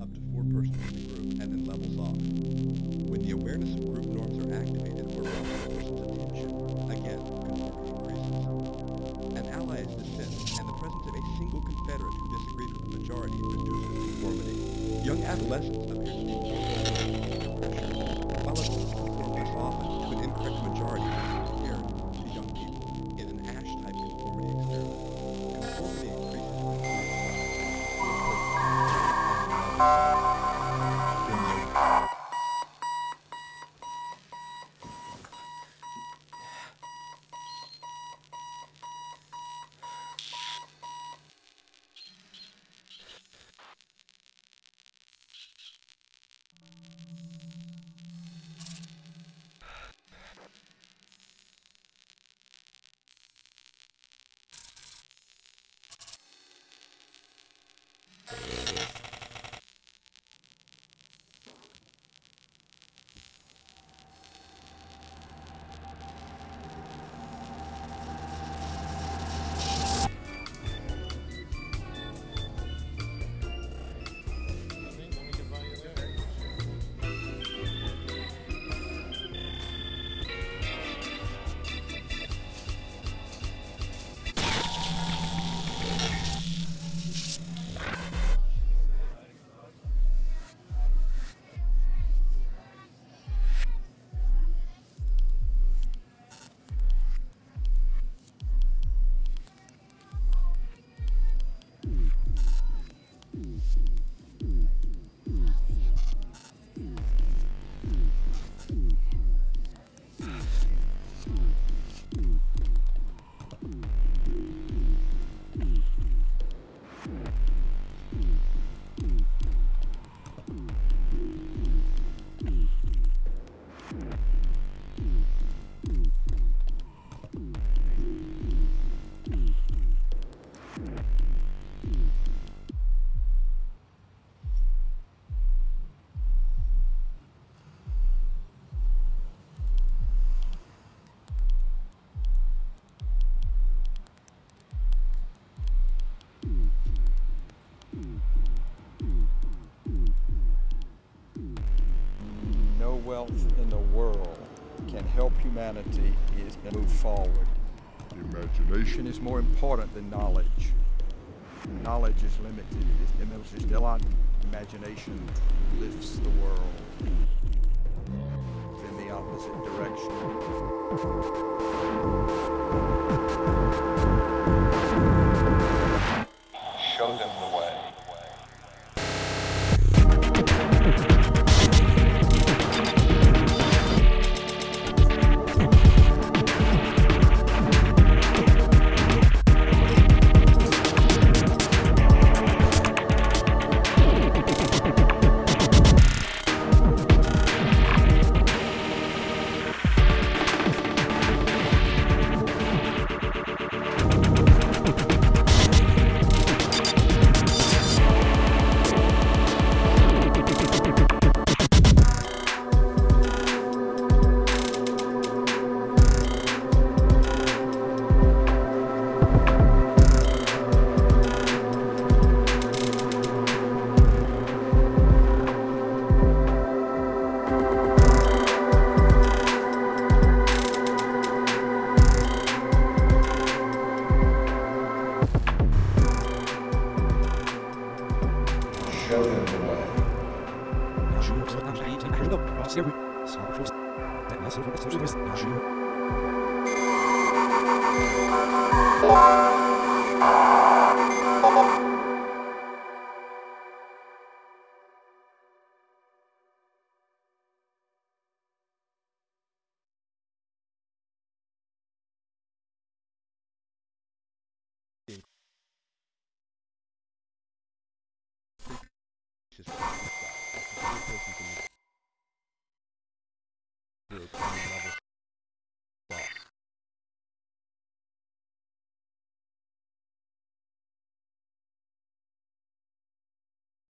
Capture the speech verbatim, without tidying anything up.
up to four persons in the group and then levels off. When the awareness of group norms are activated or brought to a person's attention, again, conformity increases. An ally is dismissed, and the presence of a single confederate who disagrees with the majority reduces conformity. Young adolescents appear to be more vulnerable to pressure, while adults conform less often to an incorrect majority which is inherent to young people in an Ash-type conformity experiment. Conformity increases when the group size when the No wealth in the world can help humanity is to move forward. Imagination is more important than knowledge. Knowledge is limited. It's, it's still our imagination lifts the world in the opposite direction. Show them the way. Show them the way. Just